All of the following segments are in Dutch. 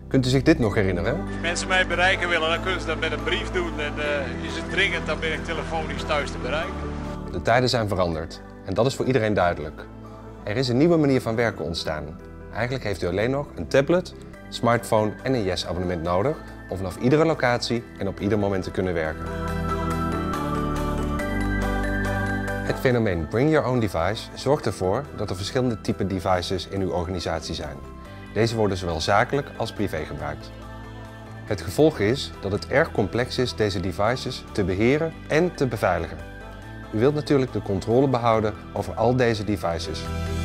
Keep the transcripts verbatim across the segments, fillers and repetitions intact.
Kunt u zich dit nog herinneren? Als mensen mij bereiken willen, dan kunnen ze dat met een brief doen. En uh, is het dringend, dan ben ik telefonisch thuis te bereiken. De tijden zijn veranderd en dat is voor iedereen duidelijk. Er is een nieuwe manier van werken ontstaan. Eigenlijk heeft u alleen nog een tablet, smartphone en een Yes-abonnement nodig om vanaf iedere locatie en op ieder moment te kunnen werken. Het fenomeen Bring Your Own Device zorgt ervoor dat er verschillende type devices in uw organisatie zijn. Deze worden zowel zakelijk als privé gebruikt. Het gevolg is dat het erg complex is deze devices te beheren en te beveiligen. U wilt natuurlijk de controle behouden over al deze devices.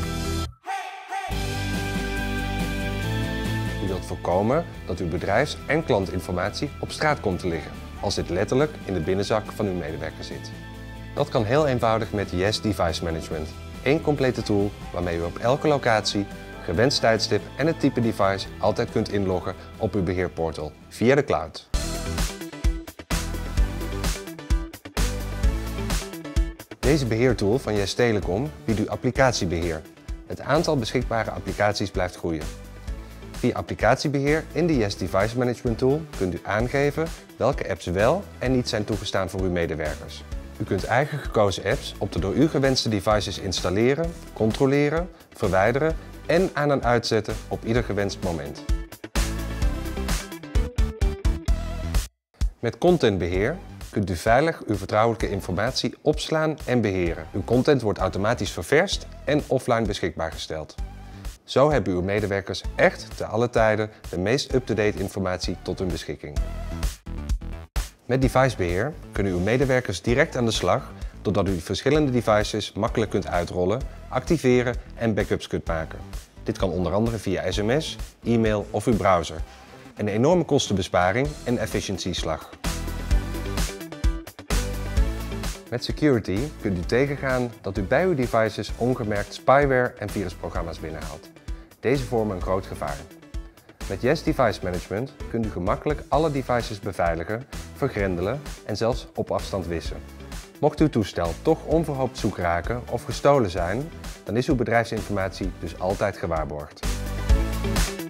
U wilt voorkomen dat uw bedrijfs- en klantinformatie op straat komt te liggen, als dit letterlijk in de binnenzak van uw medewerker zit. Dat kan heel eenvoudig met Yes Device Management. Eén complete tool waarmee u op elke locatie, gewenst tijdstip en het type device altijd kunt inloggen op uw beheerportal via de cloud. Deze beheertool van Yes Telecom biedt u applicatiebeheer. Het aantal beschikbare applicaties blijft groeien. Via applicatiebeheer in de Yes Device Management Tool kunt u aangeven welke apps wel en niet zijn toegestaan voor uw medewerkers. U kunt eigen gekozen apps op de door u gewenste devices installeren, controleren, verwijderen en aan en uitzetten op ieder gewenst moment. Met contentbeheer kunt u veilig uw vertrouwelijke informatie opslaan en beheren. Uw content wordt automatisch ververst en offline beschikbaar gesteld. Zo hebben uw medewerkers echt te alle tijden de meest up-to-date informatie tot hun beschikking. Met devicebeheer kunnen uw medewerkers direct aan de slag doordat u verschillende devices makkelijk kunt uitrollen, activeren en backups kunt maken. Dit kan onder andere via sms, e-mail of uw browser. Een enorme kostenbesparing en efficiëntieslag. Met security kunt u tegengaan dat u bij uw devices ongemerkt spyware en virusprogramma's binnenhaalt. Deze vormen een groot gevaar. Met Yes Device Management kunt u gemakkelijk alle devices beveiligen, vergrendelen en zelfs op afstand wissen. Mocht uw toestel toch onverhoopt zoek raken of gestolen zijn, dan is uw bedrijfsinformatie dus altijd gewaarborgd.